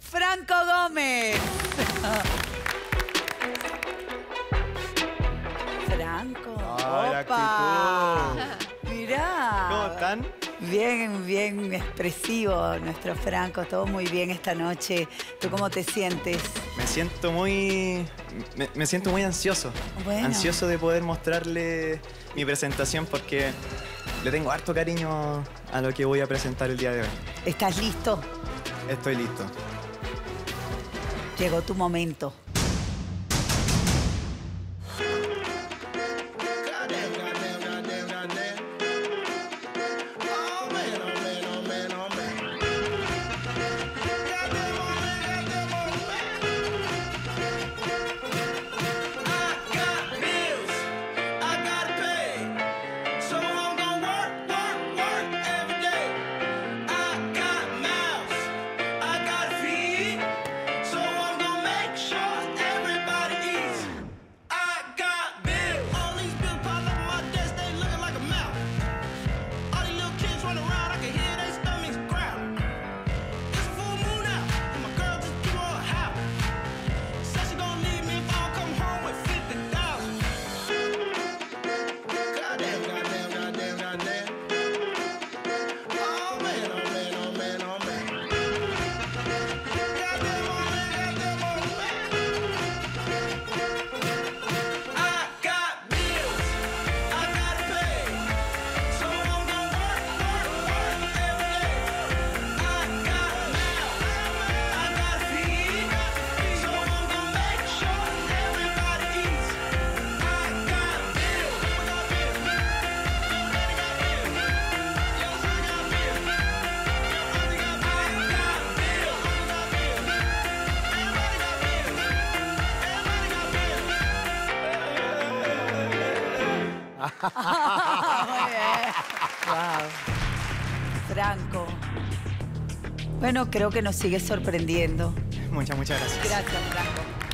Franco Gómez. Franco. Hola, ¡Opa! Mirá. ¿Cómo están? Bien, bien expresivo nuestro Franco. Todo muy bien esta noche. ¿Tú cómo te sientes? Me siento muy... Me siento muy ansioso. Bueno. Ansioso de poder mostrarle mi presentación porque le tengo harto cariño a lo que voy a presentar el día de hoy. ¿Estás listo? Estoy listo. Llegó tu momento. Muy bien. Wow. Franco. Bueno, creo que nos sigue sorprendiendo. Muchas gracias. Gracias, Franco.